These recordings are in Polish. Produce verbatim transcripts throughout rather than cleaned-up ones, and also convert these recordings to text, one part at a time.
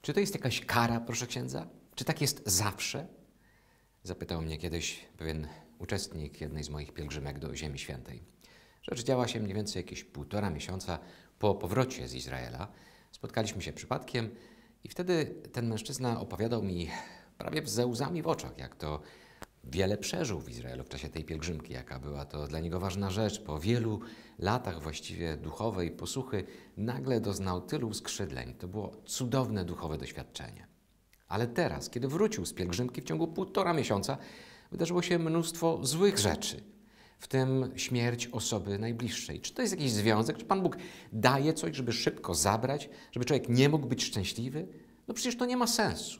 Czy to jest jakaś kara, proszę księdza? Czy tak jest zawsze? Zapytał mnie kiedyś pewien uczestnik jednej z moich pielgrzymek do Ziemi Świętej. Rzecz działa się mniej więcej jakieś półtora miesiąca po powrocie z Izraela. Spotkaliśmy się przypadkiem i wtedy ten mężczyzna opowiadał mi prawie ze łzami w oczach, jak to wiele przeżył w Izraelu w czasie tej pielgrzymki, jaka była to dla niego ważna rzecz. Po wielu latach właściwie duchowej posłuchy nagle doznał tylu skrzydleń. To było cudowne duchowe doświadczenie. Ale teraz, kiedy wrócił z pielgrzymki w ciągu półtora miesiąca, wydarzyło się mnóstwo złych rzeczy, w tym śmierć osoby najbliższej. Czy to jest jakiś związek? Czy Pan Bóg daje coś, żeby szybko zabrać, żeby człowiek nie mógł być szczęśliwy? No przecież to nie ma sensu.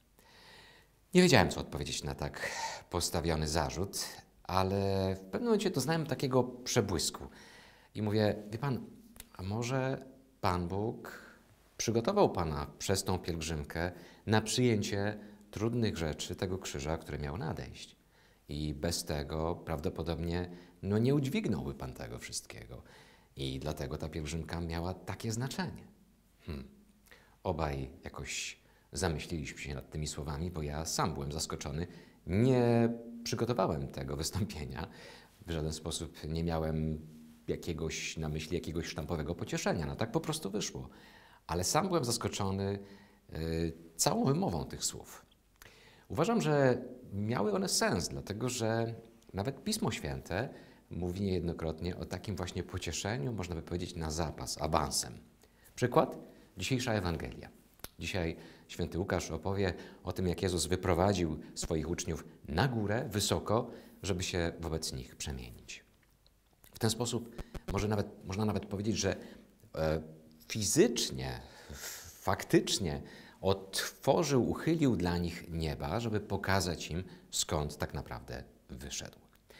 Nie wiedziałem, co odpowiedzieć na tak postawiony zarzut, ale w pewnym momencie doznałem takiego przebłysku i mówię, wie Pan, a może Pan Bóg przygotował Pana przez tą pielgrzymkę na przyjęcie trudnych rzeczy tego krzyża, który miał nadejść. I bez tego prawdopodobnie no, nie udźwignąłby Pan tego wszystkiego. I dlatego ta pielgrzymka miała takie znaczenie. Hmm. Obaj jakoś zamyśliliśmy się nad tymi słowami, bo ja sam byłem zaskoczony. Nie przygotowałem tego wystąpienia. W żaden sposób nie miałem jakiegoś na myśli jakiegoś sztampowego pocieszenia. No tak po prostu wyszło. Ale sam byłem zaskoczony y, całą wymową tych słów. Uważam, że miały one sens, dlatego że nawet Pismo Święte mówi niejednokrotnie o takim właśnie pocieszeniu, można by powiedzieć na zapas, awansem. Przykład? Dzisiejsza Ewangelia. Dzisiaj święty Łukasz opowie o tym, jak Jezus wyprowadził swoich uczniów na górę, wysoko, żeby się wobec nich przemienić. W ten sposób może nawet, można nawet powiedzieć, że e, fizycznie, faktycznie otworzył, uchylił dla nich nieba, żeby pokazać im, skąd tak naprawdę wyszedł.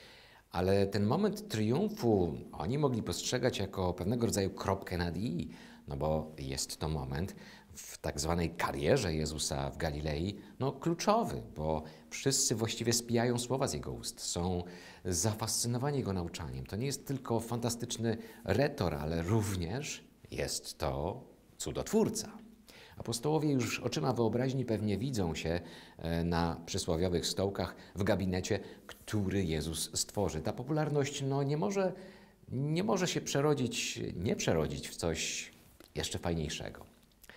Ale ten moment triumfu oni mogli postrzegać jako pewnego rodzaju kropkę nad i, no bo jest to moment w tak zwanej karierze Jezusa w Galilei, no kluczowy, bo wszyscy właściwie spijają słowa z Jego ust, są zafascynowani Jego nauczaniem. To nie jest tylko fantastyczny retor, ale również jest to cudotwórca. Apostołowie już oczyma wyobraźni pewnie widzą się na przysłowiowych stołkach w gabinecie, który Jezus stworzy. Ta popularność no, nie może, nie może się przerodzić, nie przerodzić w coś jeszcze fajniejszego.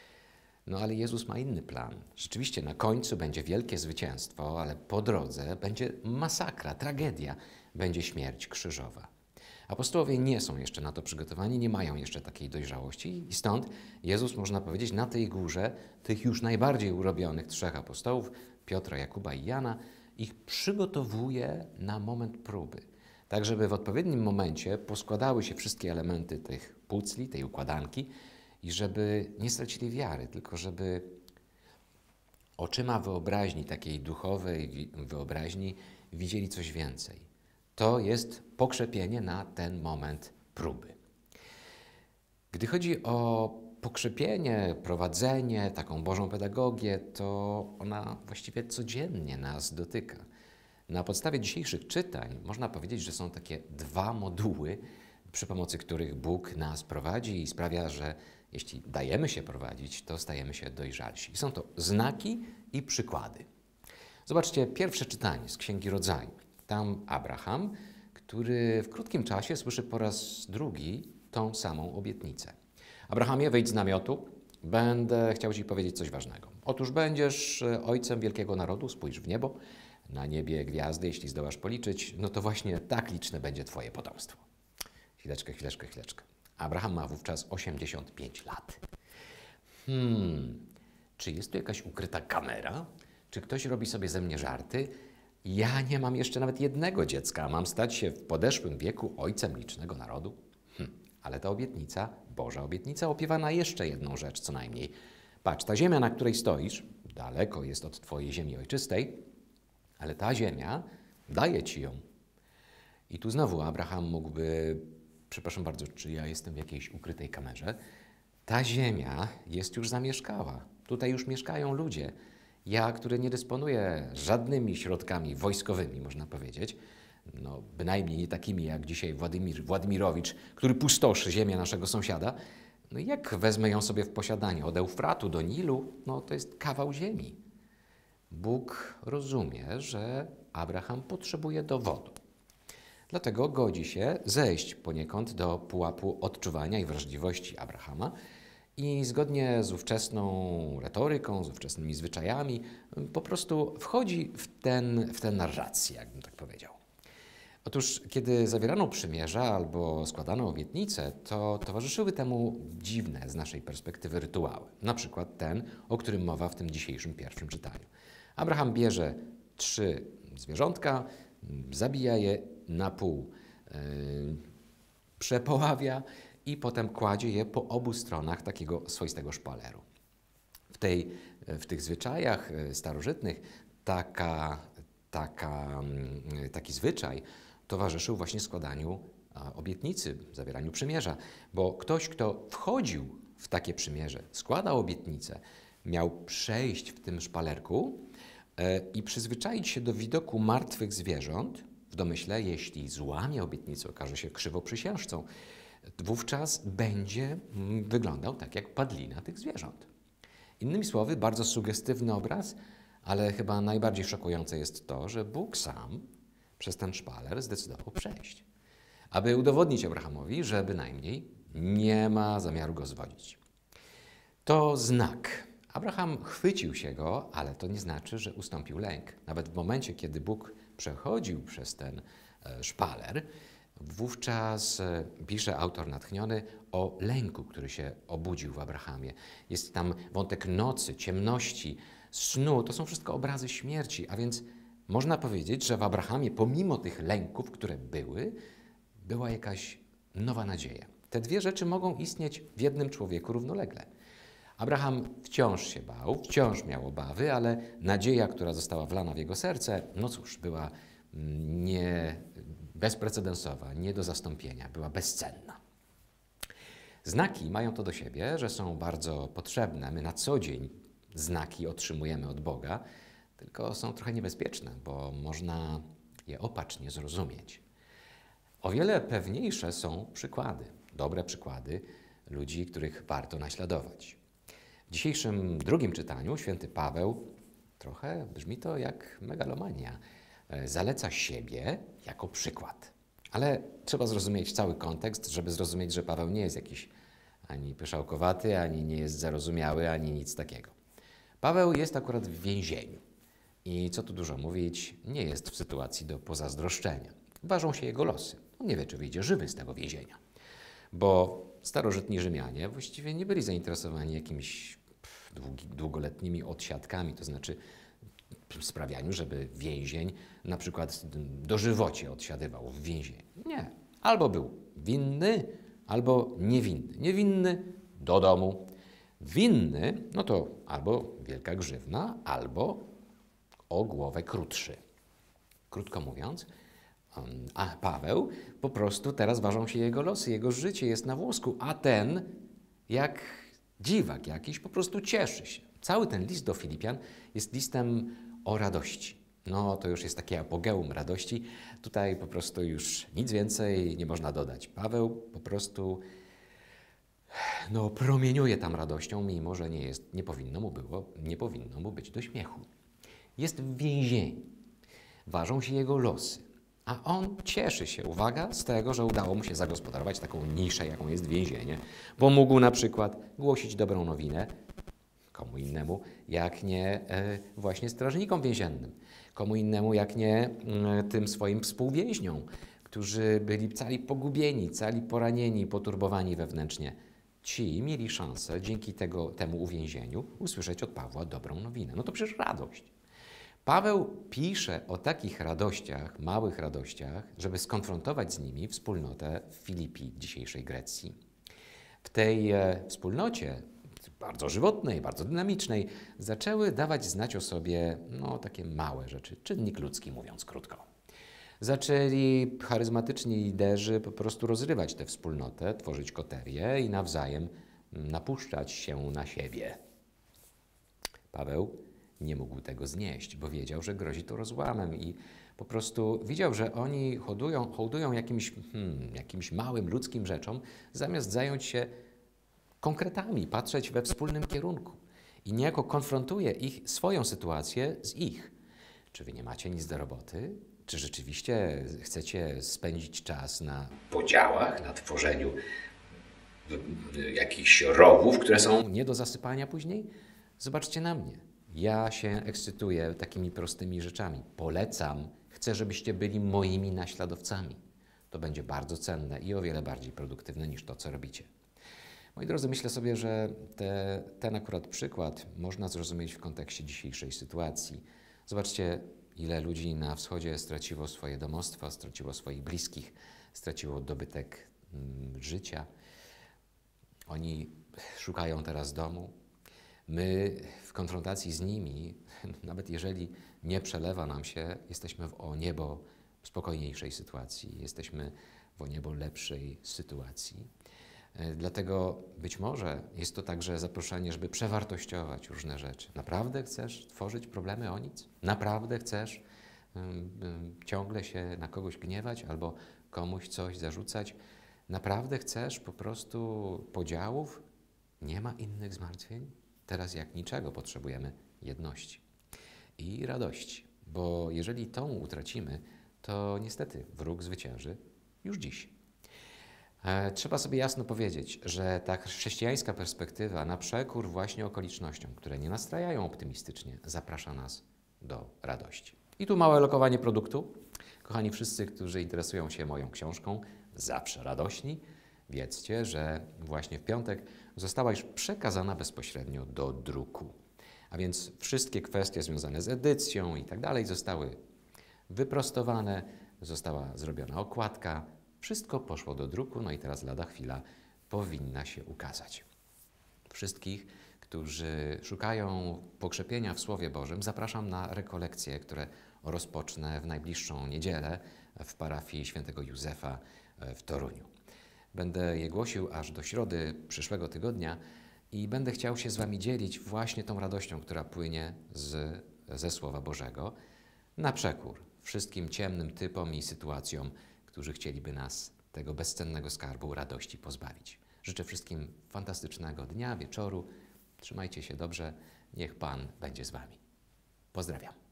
No ale Jezus ma inny plan. Rzeczywiście na końcu będzie wielkie zwycięstwo, ale po drodze będzie masakra, tragedia, będzie śmierć krzyżowa. Apostołowie nie są jeszcze na to przygotowani, nie mają jeszcze takiej dojrzałości i stąd Jezus, można powiedzieć, na tej górze tych już najbardziej urobionych trzech apostołów, Piotra, Jakuba i Jana, ich przygotowuje na moment próby. Tak, żeby w odpowiednim momencie poskładały się wszystkie elementy tych pucli, tej układanki i żeby nie stracili wiary, tylko żeby oczyma wyobraźni, takiej duchowej wyobraźni, widzieli coś więcej. To jest pokrzepienie na ten moment próby. Gdy chodzi o pokrzepienie, prowadzenie, taką Bożą pedagogię, to ona właściwie codziennie nas dotyka. Na podstawie dzisiejszych czytań można powiedzieć, że są takie dwa moduły, przy pomocy których Bóg nas prowadzi i sprawia, że jeśli dajemy się prowadzić, to stajemy się dojrzalsi. Są to znaki i przykłady. Zobaczcie pierwsze czytanie z Księgi Rodzaju. Tam Abraham, który w krótkim czasie słyszy po raz drugi tą samą obietnicę. Abrahamie, wyjdź z namiotu, będę chciał Ci powiedzieć coś ważnego. Otóż będziesz ojcem wielkiego narodu, spójrz w niebo, na niebie gwiazdy, jeśli zdołasz policzyć, no to właśnie tak liczne będzie Twoje potomstwo. Chwileczkę, chwileczkę, chwileczkę. Abraham ma wówczas osiemdziesiąt pięć lat. Hmm, czy jest tu jakaś ukryta kamera? Czy ktoś robi sobie ze mnie żarty? Ja nie mam jeszcze nawet jednego dziecka, a mam stać się w podeszłym wieku ojcem licznego narodu? Hm, ale ta obietnica, Boża obietnica, opiewa na jeszcze jedną rzecz co najmniej. Patrz, ta ziemia, na której stoisz, daleko jest od Twojej ziemi ojczystej, ale ta ziemia daje Ci ją. I tu znowu Abraham mógłby, przepraszam bardzo, czy ja jestem w jakiejś ukrytej kamerze, ta ziemia jest już zamieszkała. Tutaj już mieszkają ludzie. Ja, który nie dysponuję żadnymi środkami wojskowymi, można powiedzieć, no bynajmniej nie takimi jak dzisiaj Władimir, Władimirowicz, który pustoszy ziemię naszego sąsiada, No i jak wezmę ją sobie w posiadanie od Eufratu do Nilu, no to jest kawał ziemi. Bóg rozumie, że Abraham potrzebuje dowodu. Dlatego godzi się zejść poniekąd do pułapu odczuwania i wrażliwości Abrahama i zgodnie z ówczesną retoryką, z ówczesnymi zwyczajami po prostu wchodzi w, ten, w tę narrację, jakbym tak powiedział. Otóż, kiedy zawierano przymierza albo składano obietnice, to towarzyszyły temu dziwne z naszej perspektywy rytuały. Na przykład ten, o którym mowa w tym dzisiejszym pierwszym czytaniu. Abraham bierze trzy zwierzątka, zabija je na pół, yy, przepoławia i potem kładzie je po obu stronach takiego swoistego szpaleru. W, tej, w tych zwyczajach starożytnych taka, taka, taki zwyczaj towarzyszył właśnie składaniu obietnicy, zawieraniu przymierza, bo ktoś, kto wchodził w takie przymierze, składał obietnicę, miał przejść w tym szpalerku i przyzwyczaić się do widoku martwych zwierząt, w domyśle, jeśli złamie obietnicę, okaże się krzywoprzysiężcą, wówczas będzie wyglądał tak jak padlina tych zwierząt. Innymi słowy, bardzo sugestywny obraz, ale chyba najbardziej szokujące jest to, że Bóg sam przez ten szpaler zdecydował przejść, aby udowodnić Abrahamowi, że bynajmniej nie ma zamiaru go zwodzić. To znak. Abraham chwycił się go, ale to nie znaczy, że ustąpił lęk. Nawet w momencie, kiedy Bóg przechodził przez ten szpaler, wówczas pisze autor natchniony o lęku, który się obudził w Abrahamie. Jest tam wątek nocy, ciemności, snu. To są wszystko obrazy śmierci, a więc można powiedzieć, że w Abrahamie, pomimo tych lęków, które były, była jakaś nowa nadzieja. Te dwie rzeczy mogą istnieć w jednym człowieku równolegle. Abraham wciąż się bał, wciąż miał obawy, ale nadzieja, która została wlana w jego serce, no cóż, była nie bezprecedensowa, nie do zastąpienia, była bezcenna. Znaki mają to do siebie, że są bardzo potrzebne. My na co dzień znaki otrzymujemy od Boga, tylko są trochę niebezpieczne, bo można je opacznie zrozumieć. O wiele pewniejsze są przykłady, dobre przykłady ludzi, których warto naśladować. W dzisiejszym drugim czytaniu święty Paweł, trochę brzmi to jak megalomania, zaleca siebie jako przykład. Ale trzeba zrozumieć cały kontekst, żeby zrozumieć, że Paweł nie jest jakiś ani pyszałkowaty, ani nie jest zarozumiały, ani nic takiego. Paweł jest akurat w więzieniu i co tu dużo mówić, nie jest w sytuacji do pozazdroszczenia. Ważą się jego losy. On nie wie, czy wyjdzie żywy z tego więzienia, bo starożytni Rzymianie właściwie nie byli zainteresowani jakimiś długoletnimi odsiadkami, to znaczy w sprawianiu, żeby więzień na przykład dożywocie odsiadywał w więzieniu. Nie. Albo był winny, albo niewinny. Niewinny do domu. Winny, no to albo wielka grzywna, albo o głowę krótszy. Krótko mówiąc, a Paweł po prostu teraz ważą się jego losy, jego życie jest na włosku, a ten jak dziwak jakiś po prostu cieszy się. Cały ten list do Filipian jest listem o radości. No to już jest takie apogeum radości. Tutaj po prostu już nic więcej nie można dodać. Paweł po prostu no, promieniuje tam radością, mimo że nie, jest, nie, powinno mu było, nie powinno mu być do śmiechu. Jest w więzieniu. Ważą się jego losy. A on cieszy się, uwaga, z tego, że udało mu się zagospodarować taką niszę, jaką jest więzienie, bo mógł na przykład głosić dobrą nowinę komu innemu, jak nie e, właśnie strażnikom więziennym, komu innemu, jak nie e, tym swoim współwięźniom, którzy byli cali pogubieni, cali poranieni, poturbowani wewnętrznie. Ci mieli szansę dzięki tego, temu uwięzieniu usłyszeć od Pawła dobrą nowinę. No to przecież radość. Paweł pisze o takich radościach, małych radościach, żeby skonfrontować z nimi wspólnotę w Filipii, dzisiejszej Grecji. W tej e, wspólnocie, bardzo żywotnej, bardzo dynamicznej, zaczęły dawać znać o sobie no, takie małe rzeczy, czynnik ludzki, mówiąc krótko. Zaczęli charyzmatyczni liderzy po prostu rozrywać tę wspólnotę, tworzyć koterię i nawzajem napuszczać się na siebie. Paweł nie mógł tego znieść, bo wiedział, że grozi to rozłamem i po prostu widział, że oni hołdują, hołdują jakimś, hmm, jakimś małym ludzkim rzeczom, zamiast zająć się konkretami, patrzeć we wspólnym kierunku i niejako konfrontuje ich, swoją sytuację z ich. Czy wy nie macie nic do roboty? Czy rzeczywiście chcecie spędzić czas na podziałach, na tworzeniu jakichś rowów, które są nie do zasypania później? Zobaczcie na mnie. Ja się ekscytuję takimi prostymi rzeczami. Polecam, chcę, żebyście byli moimi naśladowcami. To będzie bardzo cenne i o wiele bardziej produktywne niż to, co robicie. Moi drodzy, myślę sobie, że te, ten akurat przykład można zrozumieć w kontekście dzisiejszej sytuacji. Zobaczcie, ile ludzi na wschodzie straciło swoje domostwa, straciło swoich bliskich, straciło dobytek mm, życia. Oni szukają teraz domu. My w konfrontacji z nimi, nawet jeżeli nie przelewa nam się, jesteśmy w o niebo spokojniejszej sytuacji, jesteśmy w o niebo lepszej sytuacji. Dlatego być może jest to także zaproszenie, żeby przewartościować różne rzeczy. Naprawdę chcesz tworzyć problemy o nic? Naprawdę chcesz um, um, ciągle się na kogoś gniewać albo komuś coś zarzucać? Naprawdę chcesz po prostu podziałów? Nie ma innych zmartwień? Teraz jak niczego potrzebujemy jedności i radości, bo jeżeli tą utracimy, to niestety wróg zwycięży już dziś. E, trzeba sobie jasno powiedzieć, że ta chrześcijańska perspektywa na przekór właśnie okolicznościom, które nie nastrajają optymistycznie, zaprasza nas do radości. I tu małe lokowanie produktu. Kochani wszyscy, którzy interesują się moją książką, zawsze radośni, wiedzcie, że właśnie w piątek została już przekazana bezpośrednio do druku. A więc wszystkie kwestie związane z edycją i tak dalej zostały wyprostowane, została zrobiona okładka, wszystko poszło do druku, no i teraz lada chwila powinna się ukazać. Wszystkich, którzy szukają pokrzepienia w Słowie Bożym, zapraszam na rekolekcje, które rozpocznę w najbliższą niedzielę w parafii świętego Józefa w Toruniu. Będę je głosił aż do środy przyszłego tygodnia i będę chciał się z wami dzielić właśnie tą radością, która płynie z, ze Słowa Bożego, na przekór wszystkim ciemnym typom i sytuacjom, którzy chcieliby nas tego bezcennego skarbu radości pozbawić. Życzę wszystkim fantastycznego dnia, wieczoru. Trzymajcie się dobrze. Niech Pan będzie z wami. Pozdrawiam.